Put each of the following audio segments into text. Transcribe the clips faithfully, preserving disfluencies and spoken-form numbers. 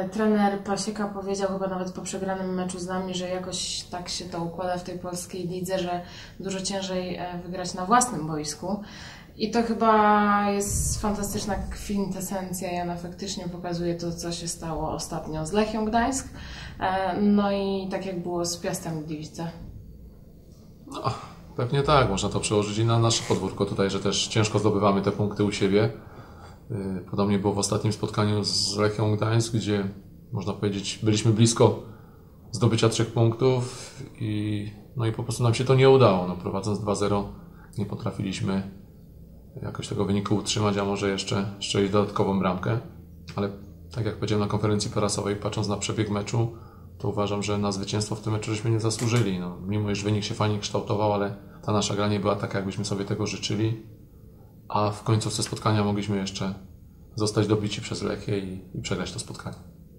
trener Pasieka powiedział chyba nawet po przegranym meczu z nami, że jakoś tak się to układa w tej polskiej lidze, że dużo ciężej wygrać na własnym boisku. I to chyba jest fantastyczna kwintesencja i ona faktycznie pokazuje to, co się stało ostatnio z Lechią Gdańsk, no i tak jak było z Piastem Gliwice. No, pewnie tak, można to przełożyć i na nasze podwórko tutaj, że też ciężko zdobywamy te punkty u siebie. Podobnie było w ostatnim spotkaniu z Lechią Gdańsk, gdzie można powiedzieć byliśmy blisko zdobycia trzech punktów i, no i po prostu nam się to nie udało. No, prowadząc dwa zero nie potrafiliśmy jakoś tego wyniku utrzymać, a może jeszcze strzelić dodatkową bramkę. Ale tak jak powiedziałem na konferencji prasowej, patrząc na przebieg meczu, to uważam, że na zwycięstwo w tym meczu żeśmy nie zasłużyli. No, mimo iż wynik się fajnie kształtował, ale ta nasza gra nie była taka, jakbyśmy sobie tego życzyli. A w końcówce spotkania mogliśmy jeszcze zostać dobici przez Lechię i, i przegrać to spotkanie.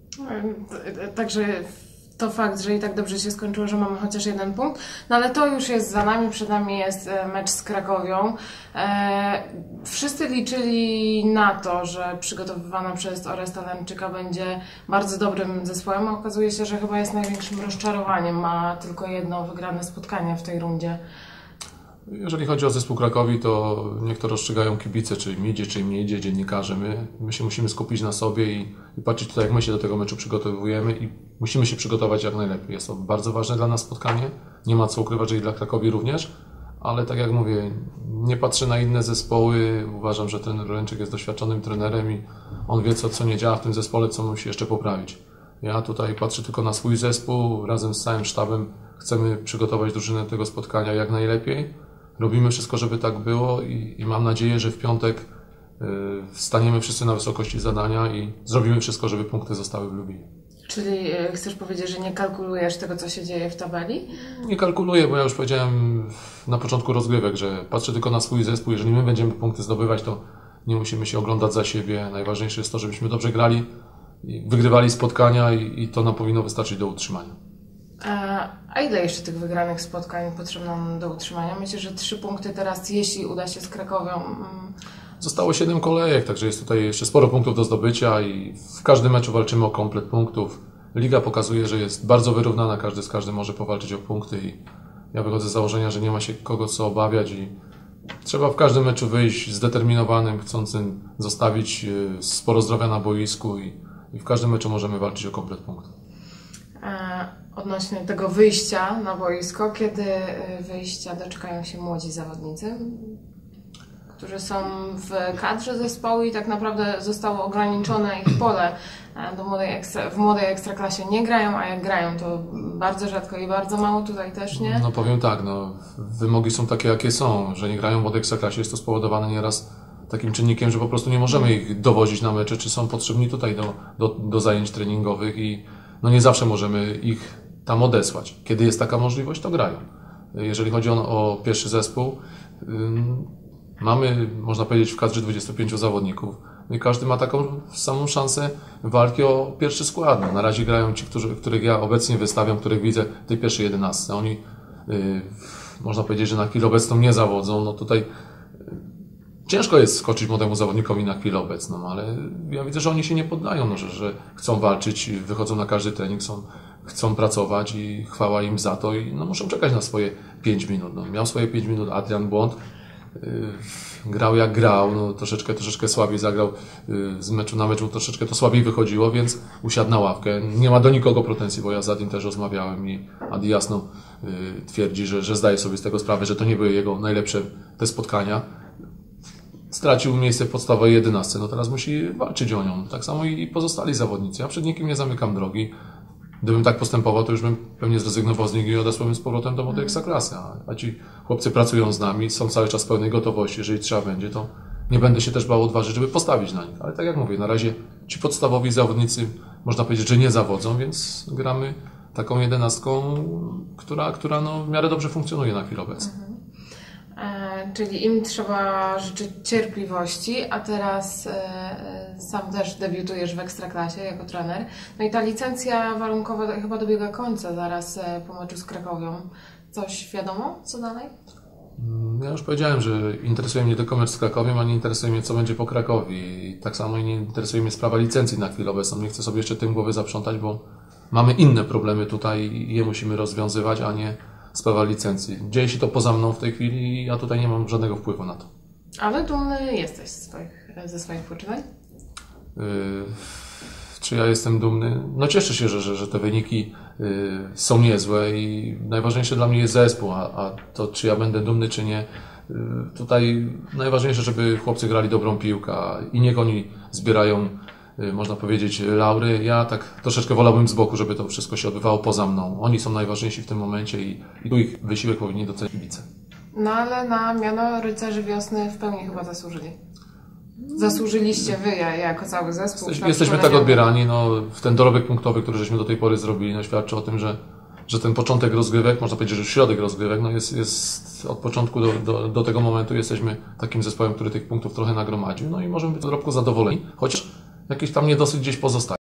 Także to fakt, że i tak dobrze się skończyło, że mamy chociaż jeden punkt. No ale to już jest za nami, przed nami jest mecz z Krakowią. E, wszyscy liczyli na to, że przygotowywana przez Oresta Lęczyka będzie bardzo dobrym zespołem, a okazuje się, że chyba jest największym rozczarowaniem. Ma tylko jedno wygrane spotkanie w tej rundzie. Jeżeli chodzi o zespół Krakowi, to niech to rozstrzygają kibice, czy im idzie, czy im nie idzie, dziennikarze. My, my się musimy skupić na sobie i, i patrzeć tutaj, jak my się do tego meczu przygotowujemy i musimy się przygotować jak najlepiej. Jest to bardzo ważne dla nas spotkanie. Nie ma co ukrywać, że i dla Krakowi również, ale tak jak mówię, nie patrzę na inne zespoły. Uważam, że ten Lęczyk jest doświadczonym trenerem i on wie, co, co nie działa w tym zespole, co musi jeszcze poprawić. Ja tutaj patrzę tylko na swój zespół. Razem z całym sztabem chcemy przygotować drużynę do tego spotkania jak najlepiej. Robimy wszystko, żeby tak było i, i mam nadzieję, że w piątek y, staniemy wszyscy na wysokości zadania i zrobimy wszystko, żeby punkty zostały w Lublinie. Czyli y, chcesz powiedzieć, że nie kalkulujesz tego, co się dzieje w tabeli? Nie kalkuluję, bo ja już powiedziałem na początku rozgrywek, że patrzę tylko na swój zespół. Jeżeli my będziemy punkty zdobywać, to nie musimy się oglądać za siebie. Najważniejsze jest to, żebyśmy dobrze grali, i wygrywali spotkania i, i to nam powinno wystarczyć do utrzymania. A ile jeszcze tych wygranych spotkań potrzebne nam do utrzymania? Myślę, że trzy punkty teraz, jeśli uda się z Krakowią. Zostało siedem kolejek, także jest tutaj jeszcze sporo punktów do zdobycia i w każdym meczu walczymy o komplet punktów. Liga pokazuje, że jest bardzo wyrównana, każdy z każdym może powalczyć o punkty i ja wychodzę z założenia, że nie ma się kogo co obawiać i trzeba w każdym meczu wyjść zdeterminowanym, chcącym zostawić sporo zdrowia na boisku i, i w każdym meczu możemy walczyć o komplet punktów. Odnośnie tego wyjścia na boisko, kiedy wyjścia doczekają się młodzi zawodnicy, którzy są w kadrze zespołu i tak naprawdę zostało ograniczone ich pole do młodej ekstra, w młodej ekstraklasie nie grają, a jak grają to bardzo rzadko i bardzo mało, tutaj też nie. No powiem tak, no wymogi są takie jakie są, że nie grają w młodej ekstraklasie, jest to spowodowane nieraz takim czynnikiem, że po prostu nie możemy ich dowozić na mecze, czy są potrzebni tutaj do, do, do zajęć treningowych i no nie zawsze możemy ich tam odesłać. Kiedy jest taka możliwość, to grają. Jeżeli chodzi o, o pierwszy zespół, ym, mamy, można powiedzieć, w kadrze dwudziestu pięciu zawodników i każdy ma taką samą szansę walki o pierwszy skład. No, na razie grają ci, którzy, których ja obecnie wystawiam, których widzę w tej pierwszej jedenastce. Oni, yy, można powiedzieć, że na chwilę obecną nie zawodzą. No tutaj ciężko jest skoczyć młodemu zawodnikowi na chwilę obecną, ale ja widzę, że oni się nie poddają, no, że, że chcą walczyć, wychodzą na każdy trening, są, chcą pracować i chwała im za to i no, muszą czekać na swoje pięć minut. No, miał swoje pięć minut Adrian Błąd, yy, grał jak grał, no, troszeczkę, troszeczkę słabiej zagrał, yy, z meczu na meczu troszeczkę to słabiej wychodziło, więc usiadł na ławkę. Nie ma do nikogo pretensji, bo ja z Adim też rozmawiałem i Adi jasno yy, twierdzi, że, że zdaje sobie z tego sprawę, że to nie były jego najlepsze te spotkania. Stracił miejsce w podstawowej jedenastce, no teraz musi walczyć o nią. Tak samo i pozostali zawodnicy. Ja przed nikim nie zamykam drogi. Gdybym tak postępował, to już bym pewnie zrezygnował z nich i odesłałbym z powrotem do młodej ekstraklasy. A ci chłopcy pracują z nami, są cały czas w pełnej gotowości. Jeżeli trzeba będzie, to nie będę się też bał odważyć, żeby postawić na nich. Ale tak jak mówię, na razie ci podstawowi zawodnicy, można powiedzieć, że nie zawodzą, więc gramy taką jedenastką, która, która no w miarę dobrze funkcjonuje na chwilę obecną. E, czyli im trzeba życzyć cierpliwości, a teraz e, sam też debiutujesz w Ekstraklasie jako trener. No i ta licencja warunkowa chyba dobiega końca zaraz e, po meczu z Krakowią. Coś wiadomo? Co dalej? Ja już powiedziałem, że interesuje mnie tylko mecz z Krakowiem, a nie interesuje mnie, co będzie po Krakowi. I tak samo nie interesuje mnie sprawa licencji na chwilę obecną. Nie chcę sobie jeszcze tym głowy zaprzątać, bo mamy inne problemy tutaj i je musimy rozwiązywać, a nie sprawa licencji. Dzieje się to poza mną w tej chwili i ja tutaj nie mam żadnego wpływu na to. Ale dumny jesteś ze swoich, ze swoich poczynań? Yy, czy ja jestem dumny? No cieszę się, że, że, że te wyniki yy, są niezłe i najważniejsze dla mnie jest zespół, a, a to czy ja będę dumny, czy nie. Yy, tutaj najważniejsze, żeby chłopcy grali dobrą piłkę i niech oni zbierają, yy, można powiedzieć, laury. Ja tak troszeczkę wolałbym z boku, żeby to wszystko się odbywało poza mną. Oni są najważniejsi w tym momencie i, i tu ich wysiłek powinni docenić kibice. No ale na miano rycerzy wiosny w pełni chyba zasłużyli. Zasłużyliście wy jako cały zespół. Jesteśmy, jesteśmy tak odbierani, no, w ten dorobek punktowy, który żeśmy do tej pory zrobili, no, świadczy o tym, że, że ten początek rozgrywek, można powiedzieć, że środek rozgrywek, no, jest, jest od początku do, do, do tego momentu jesteśmy takim zespołem, który tych punktów trochę nagromadził, no i możemy być w dorobku zadowoleni, chociaż jakiś tam niedosyt gdzieś pozostaje.